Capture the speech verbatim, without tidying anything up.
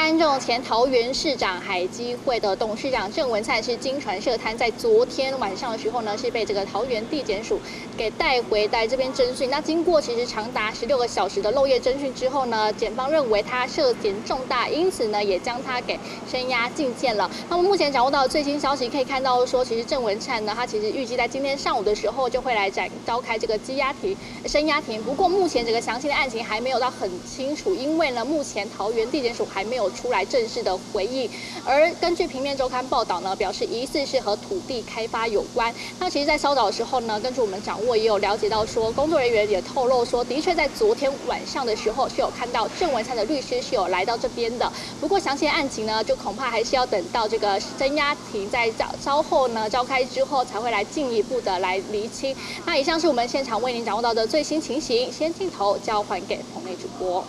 参众前桃园市长海基会的董事长郑文灿是经传涉贪，在昨天晚上的时候呢，是被这个桃园地检署给带回来这边侦讯。那经过其实长达十六个小时的漏夜侦讯之后呢，检方认为他涉嫌重大，因此呢也将他给声押禁见了。那么目前掌握到的最新消息，可以看到说，其实郑文灿呢，他其实预计在今天上午的时候就会来展召开这个羁押庭、声押庭。不过目前整个详细的案情还没有到很清楚，因为呢目前桃园地检署还没有出来正式的回应。而根据平面周刊报道呢，表示疑似是和土地开发有关。那其实，在稍早的时候呢，根据我们掌握也有了解到说，工作人员也透露说，的确在昨天晚上的时候是有看到郑文灿的律师是有来到这边的。不过详细的案情呢，就恐怕还是要等到这个声押庭在稍稍后呢召开之后，才会来进一步的来厘清。那以上是我们现场为您掌握到的最新情形，先镜头交还给棚内主播。